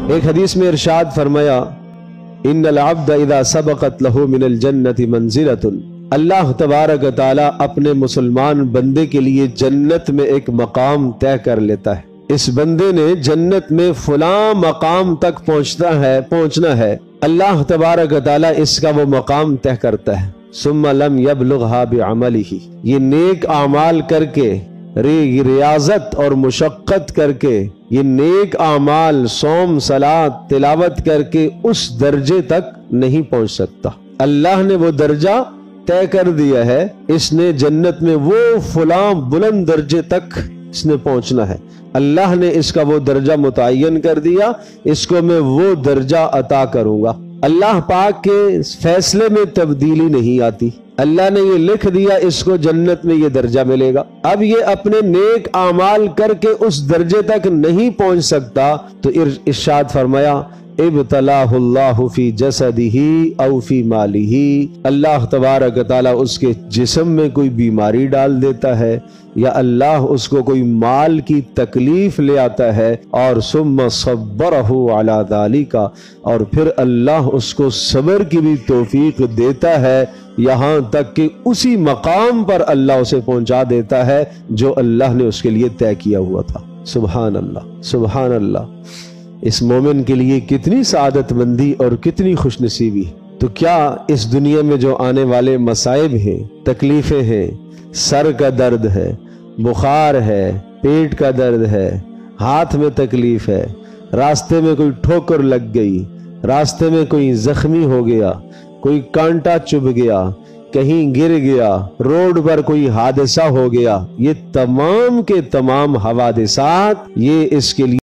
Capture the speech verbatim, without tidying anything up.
ایک حدیث میں ارشاد فرمایا ان العبد اذا سبقت له من الجنة منزلۃ، اللہ تبارک تعالی اپنے مسلمان بندے کے لیے جنت میں ایک مقام طے کر لیتا ہے۔ اس بندے نے جنت میں فلاں مقام تک پہنچنا ہے پہنچنا ہے اللہ تبارک تعالی اس کا وہ مقام طے کرتا ہے۔ ثم لم يبلغها بعمله، یہ نیک اعمال کر کے، ریاضت اور مشقت کر کے، یہ نیک اعمال صوم صلات تلاوت کر کے اس درجے تک نہیں پہنچ سکتا۔ اللہ نے وہ درجہ طے کر دیا ہے، اس نے جنت میں وہ فلاں بلند درجے تک اس نے پہنچنا ہے۔ اللہ نے اس کا وہ درجہ متعین کر دیا، اس کو میں وہ درجہ عطا کروں گا۔ اللہ پاک کے فیصلے میں تبدیلی نہیں آتی، اللہ نے یہ لکھ دیا اس کو جنت میں یہ درجہ ملے گا۔ اب یہ اپنے نیک اعمال کر کے اس درجے تک نہیں پہنچ سکتا، تو ارشاد فرمایا ابتلاہ اللہ فی جسدہ او فی مالہ، اللہ تبارک تعالی اس کے جسم میں کوئی بیماری ڈال دیتا ہے، یا اللہ اس کو کوئی مال کی تکلیف لے آتا ہے، اور ثم صبرہ علی ذالک، اور پھر اللہ اس کو صبر کی بھی توفیق دیتا ہے، یہاں تک کہ اسی مقام پر اللہ اسے پہنچا دیتا ہے جو اللہ نے اس کے لیے طے کیا ہوا تھا۔ سبحان اللہ، سبحان اللہ۔ اس مومن کے لیے کتنی سعادت مندی اور کتنی خوش نصیبی۔ تو کیا اس دنیا میں جو آنے والے مصائب ہیں، تکلیفیں ہیں، سر کا درد ہے، بخار ہے، پیٹ کا درد ہے، ہاتھ میں تکلیف ہے، راستے میں کوئی ٹھوکر لگ گئی، راستے میں کوئی زخمی ہو گیا، کوئی کانٹا چبھ گیا، کہیں گر گیا، روڈ پر کوئی حادثہ ہو گیا، یہ تمام کے تمام حوادثات یہ اس کے لیے